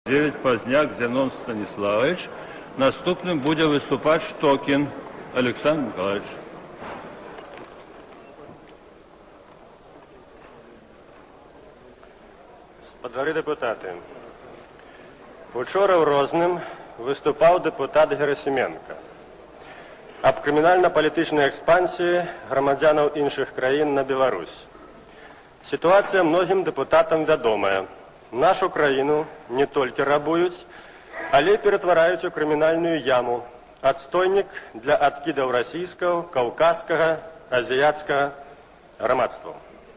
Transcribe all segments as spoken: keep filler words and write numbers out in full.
девять Поздняк Зенон Станиславович. Наступным будет выступать Штокин Александр Николаевич. Спадвари депутати, учора в Розним виступав депутат Герасименко об кримінально-політичній експансії громадянів інших країн на Білорусь. Ситуація многим депутатам відома. Нашу країну не тільки рабують, але й перетворяють у кримінальну яму, отстойник для відкидів російського, кавказського, азіатського громадства.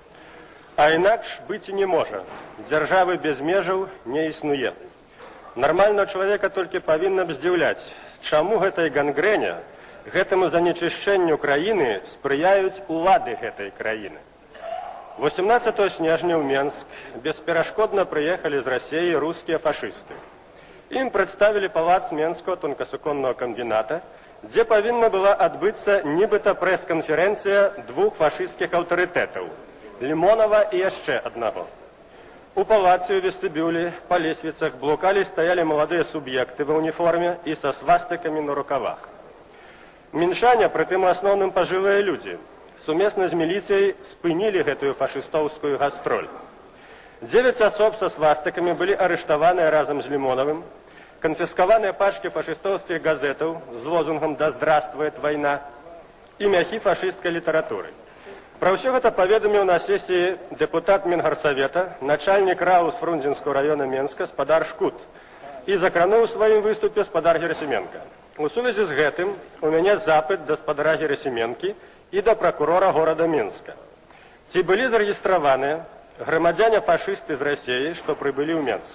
А інакш бути не може. Держави без межаў не існує. Нормального чоловіка тільки повинно б здивляти, чому гэтай гангрене, гэтаму занечышчэнню країни сприяють улады гэтай країни. восемнадцатого снежня в Менск бесперашкодно приехали из России русские фашисты. Им представили палац Менского тонкосуконного комбината, где повинна была отбыться нібыта пресс-конференция двух фашистских авторитетов – Лимонова и еще одного. У палаца в вестибюле по лестницах блукали стояли молодые субъекты в униформе и со свастиками на рукавах. Меньшане, притым основным пожилые люди, суместно с милицией спынили гэтую фашистовскую гастроль. Девять особ со свастиками были арештованы разом с Лимоновым, конфискованы пачки фашистовских газетов с лозунгом «Да здравствует война» и мяхи фашистской литературы. Про все это поведомил на сессии депутат Мингорсовета, начальник РАУ с Фрунзенского района Менска, спадар Шкут, и закранул в своем выступе спадар Герасименко. У сувязі з гэтым у мяне запыт да спадара Герасименки и до прокурора города Минска. Ці былі зарегістраваны громадяне фашисты из России, что прибыли в Минск.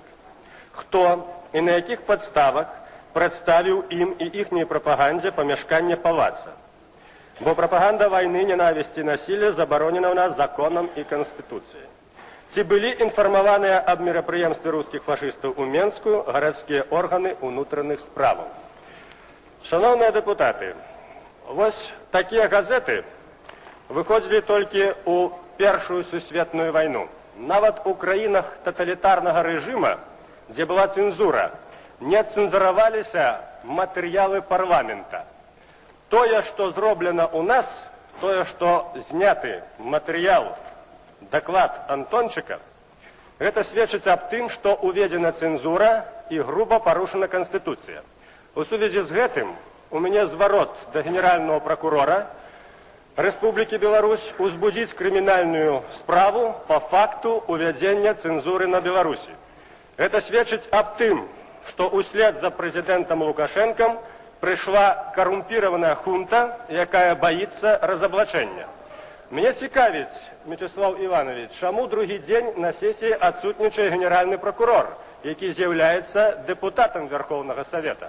Кто и на яких подставах представил им и ихней пропаганде помешкание палаца? Бо пропаганда войны, ненависти и насилия заборонена у нас законом и Конституцией. Ці были информованы об мероприемстве русских фашистов у Менску городские органы внутренних справ. Шановные депутаты, вось такие газеты выходили только у Первую сусветную войну. Нават у краинах тоталитарного режима, где была цензура, не цензуровались материалы парламента. Тое, что зроблено у нас, тое, что зняты материал, доклад Антончика, это сведчыць аб тым, что уведена цензура и грубо порушена Конституция. У сувязі з гэтым у мяне зварот до генерального прокурора Республики Беларусь узбудзіць криминальную справу по факту увядзення цензуры на Беларуси. Это сведчыць аб тым, что услед за президентом Лукашенком пришла коррумпированная хунта, якая боится разоблачения. Меня цікавіць, Мячеслав Иванович, чому другий день на сессии отсутнічае генеральный прокурор, який з'являється депутатом Верховного Совета?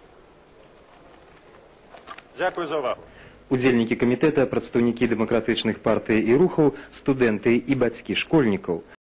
Дякую за увагу. Удзельнікі камітэта, прадстаўнікі дэмакратычных партый і рухаў, студэнты і бацькі школьнікаў.